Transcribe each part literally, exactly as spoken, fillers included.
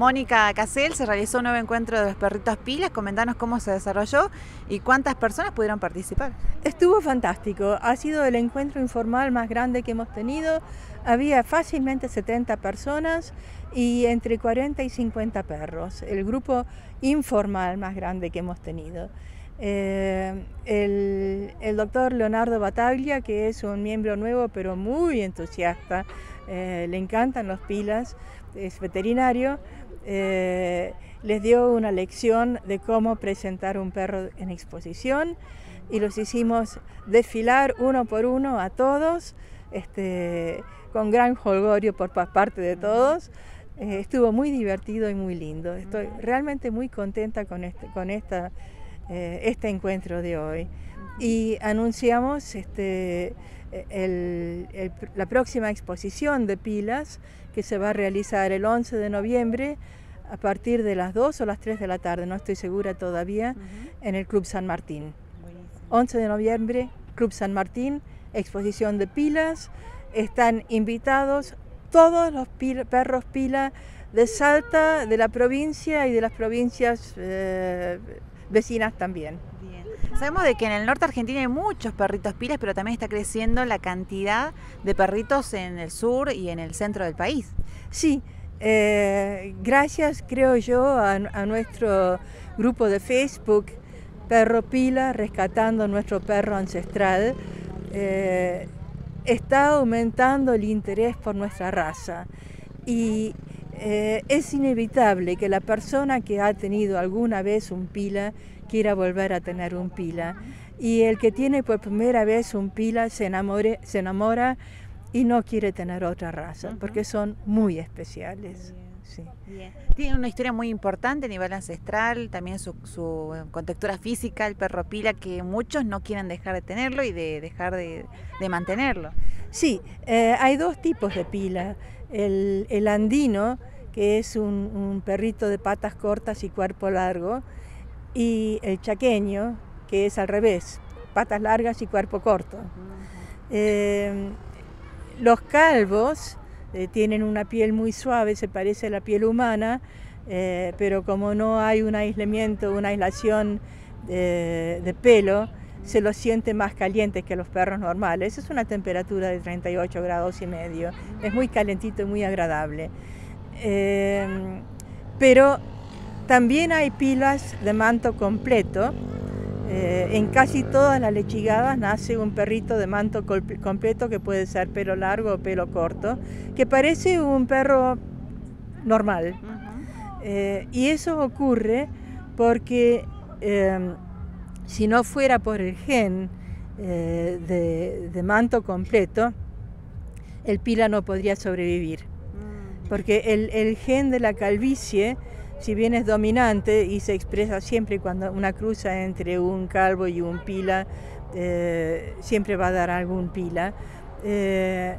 Mónica Casel, se realizó un nuevo encuentro de los perritos pilas. Comentanos cómo se desarrolló y cuántas personas pudieron participar. Estuvo fantástico, ha sido el encuentro informal más grande que hemos tenido. Había fácilmente setenta personas y entre cuarenta y cincuenta perros, el grupo informal más grande que hemos tenido. Eh, el, el doctor Leonardo Battaglia, que es un miembro nuevo pero muy entusiasta, eh, le encantan los pilas, es veterinario, eh, les dio una lección de cómo presentar un perro en exposición y los hicimos desfilar uno por uno a todos, este, con gran jolgorio por parte de todos. Eh, estuvo muy divertido y muy lindo. Estoy realmente muy contenta con este, con esta, eh, este encuentro de hoy. Y anunciamos este, el, el, la próxima exposición de pilas que se va a realizar el once de noviembre a partir de las dos o las tres de la tarde, no estoy segura todavía, uh-huh. en el Club San Martín. Buenísimo. once de noviembre, Club San Martín, exposición de pilas. Están invitados todos los pil, perros pila de Salta, de la provincia y de las provincias eh, vecinas también. Bien. Sabemos de que en el norte argentino hay muchos perritos pilas, pero también está creciendo la cantidad de perritos en el sur y en el centro del país. Sí, eh, gracias creo yo a, a nuestro grupo de Facebook, Perro Pila, rescatando nuestro perro ancestral, eh, está aumentando el interés por nuestra raza y eh, es inevitable que la persona que ha tenido alguna vez un pila quiera volver a tener un pila, y el que tiene por primera vez un pila se, enamore, se enamora y no quiere tener otra raza, uh-huh. porque son muy especiales. Bien. Sí. Bien. Tiene una historia muy importante a nivel ancestral, también su, su contextura física, el perro pila, que muchos no quieren dejar de tenerlo y de dejar de, de mantenerlo. Sí, eh, hay dos tipos de pila. El, el andino, que es un, un perrito de patas cortas y cuerpo largo, y el chaqueño, que es al revés, patas largas y cuerpo corto. Uh-huh. eh, los calvos eh, tienen una piel muy suave, se parece a la piel humana, eh, pero como no hay un aislamiento, una aislación de, de pelo, se los siente más calientes que los perros normales. Es una temperatura de treinta y ocho grados y medio, es muy calentito y muy agradable. Eh, pero también hay pilas de manto completo. Eh, en casi todas las lechigadas nace un perrito de manto completo, que puede ser pelo largo o pelo corto, que parece un perro normal. Uh-huh. eh, y eso ocurre porque eh, si no fuera por el gen eh, de, de manto completo, el pila no podría sobrevivir. Uh-huh. Porque el, el gen de la calvicie, si bien es dominante y se expresa siempre cuando una cruza entre un calvo y un pila, eh, siempre va a dar algún pila. Eh,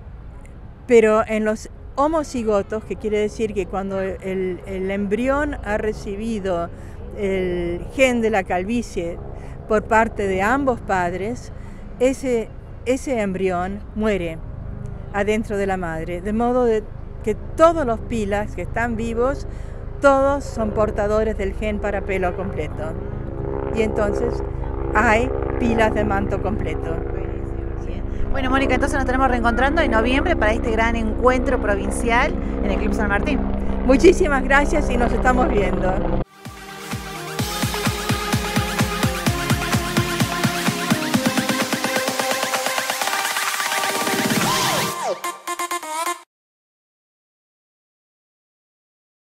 pero en los homocigotos, que quiere decir que cuando el, el embrión ha recibido el gen de la calvicie por parte de ambos padres, ese, ese embrión muere adentro de la madre, de modo de que todos los pilas que están vivos, todos son portadores del gen para pelo completo. Y entonces hay pilas de manto completo. Bien. Bueno, Mónica, entonces nos estaremos reencontrando en noviembre para este gran encuentro provincial en el Club San Martín. Muchísimas gracias y nos estamos viendo.